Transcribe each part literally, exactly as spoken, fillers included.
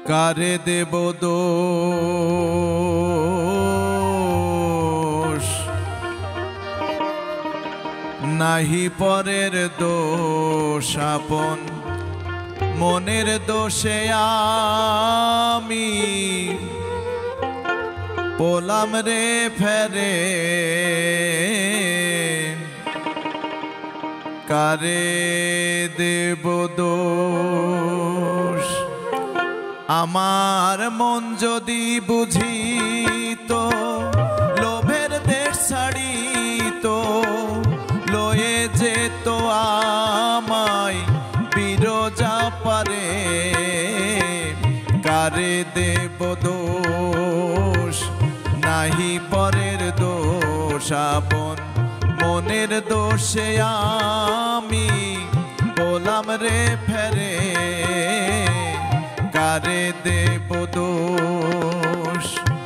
কারে দেব দোষ নাহি পরের দোষ আপন মনের দোষে আমি পোলাম রে ফেরে কারে দেব দোষ আমার মন যদি বুঝিত লোভের দেশ ছাড়িত লয়ে যেত আমায় বিরজা পারে কারে দেব দোষ নাহি পরের দোষ আপন মনের দোষে আমি বললাম রে ফেরে কারে দেব দোষ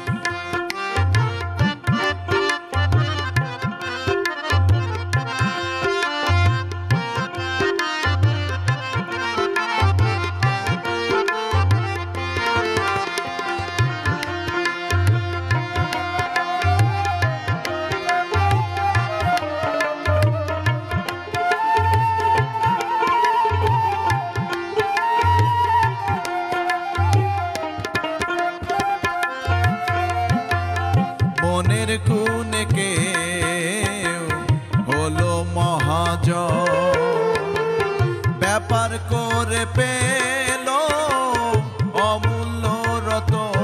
মনের গুণে কেউ হলো মহাজন ব্যাপার করে পেল অমূল্য রতন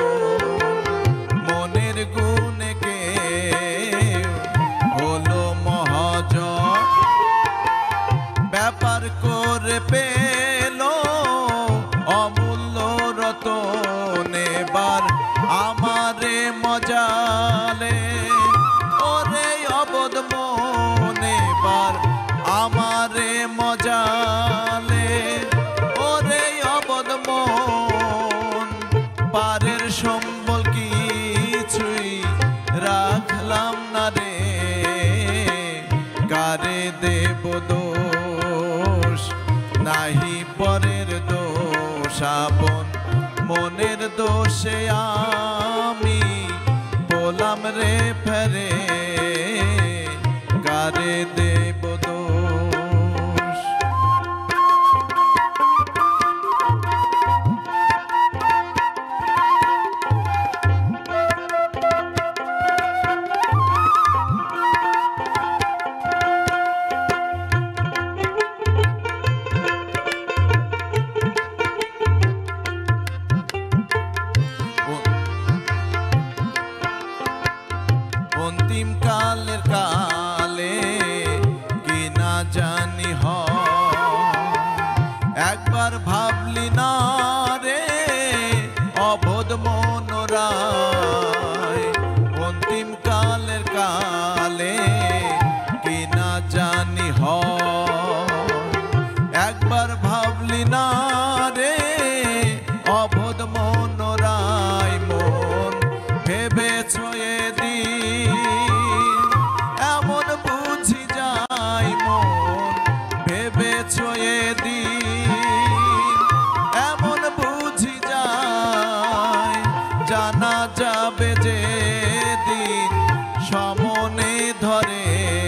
মনের গুণে কেউ হলো মহাজন ব্যাপার করে পেল অমূল্য রতন এবার আমারে মজালে ওরে অবদ মনে বার আমারে মজালে ওরে অবদ মন পারের সম্বল কিছুই রাখলাম না রে কারে দেব দোষ নাহি পরের দোষ আপন মনের দোষে আমি বললাম রে ফেরে কারে দেব দোষ অন্তিম কালের কালে কি না জানি একবার ভাবলি না রে অবোধ মনোরায় অন্তিম কালের কালে কি না জানি একবার ভাবলি না রে অবোধ মনোরায় মন ভেবেছ এদিন এমন বুঝি যাই মন ভেবেছ এদিন এমন বুঝি যাই জানা যাবে যে দিন সমনে ধরে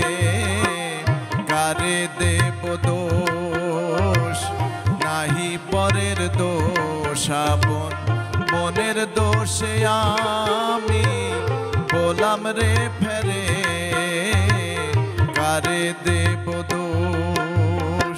কারে দেব দোষ নাহি পরের দোষ আপন মনের দোষে আমি বললাম রে ফেরে কারে দেব দোষ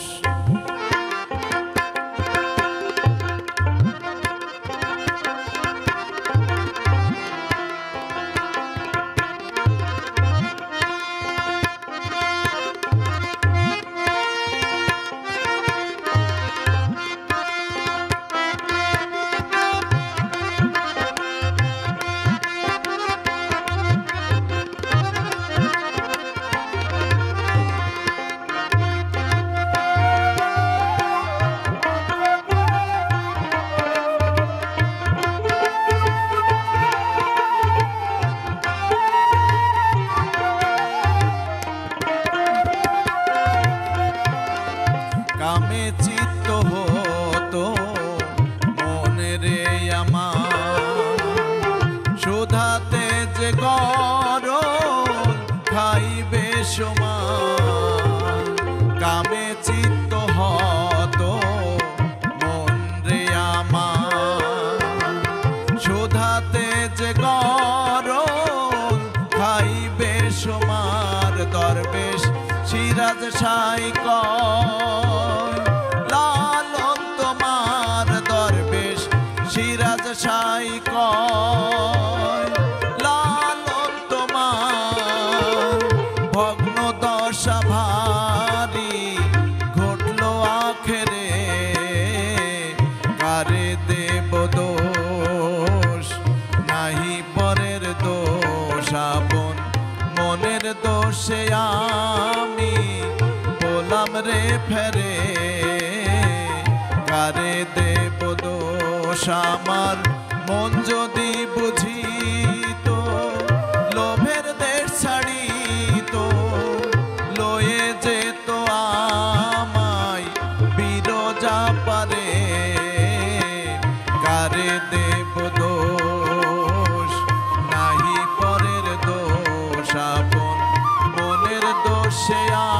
সাই কয় লালন তোমার দরবেশ সিরাজ সাই কয় লালন তোমার ভগ্ন দশা ভারী ঘটলো আখেরে কারে দেব দোষ নাহি পরের দোষ আপন মনের দোষে আমি বললাম রে ফেরে কারে দেব দোষ আমার মন যদি বুঝিত লোভের দেশ ছাড়িত লয়ে যেত আমায় বিরজা পারে কারে দেব দোষ নাহি পরের দোষ আপন মনের দোষে